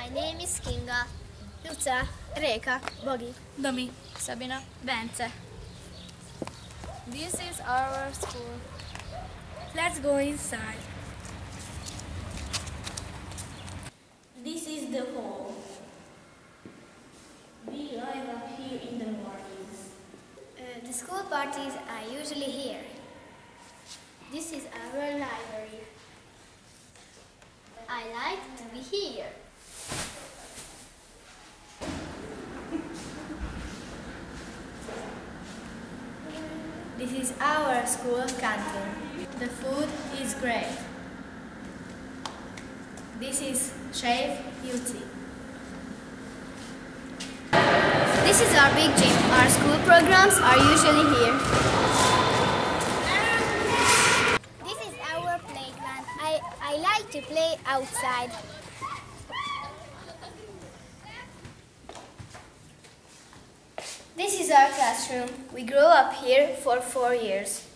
My name is Kinga. Luca, Reka, Bogi, Domi, Sabina, Bence. this is our school. Let's go inside. This is the hall. We live up here in the mornings. The school parties are usually here. This is our library. I like to be here. This is our school canteen. The food is great. This is Chef Beauty. This is our big gym. Our school programs are usually here. This is our playground. I like to play outside. This is our classroom. We grew up here for 4 years.